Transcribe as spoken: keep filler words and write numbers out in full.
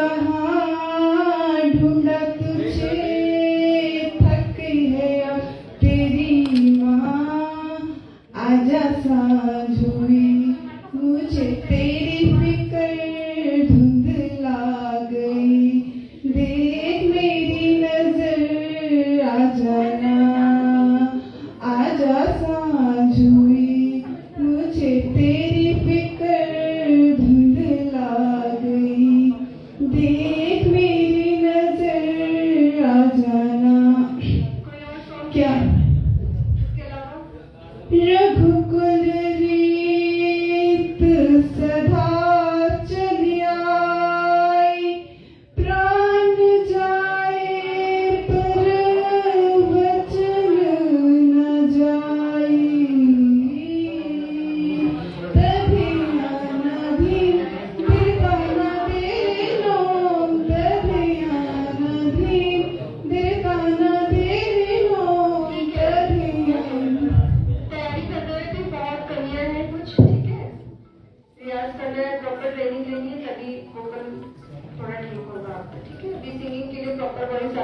कहाँ ढूंढा तुझे, थक है अब तेरी माँ। आजा सांझ हुई मुझे तेरी फिक्र धुंधला गई, देख मेरी नजर आ जाना। आजा सांझ हुई मुझे तेरी फिक्र धुंधला गई, देख मेरी नजर आ जाना। क्या रघुकुल रीत सदा चली आई, प्राण जाए पर वचन न जाई। दधिया नदी दिलकाना तेरे नाम, दधिया नदी दिलकाना तेरे नाम, दधिया। तैयारी कर रहे थे, बहुत कमियां हैं कुछ, ठीक है। रियाज करना है, प्रॉपर ट्रेनिंग लेनी है, तभी वोकल थोड़ा ठीक होगा आपका, ठीक है। अभी सिंगिंग के लिए प्रॉपर वॉइस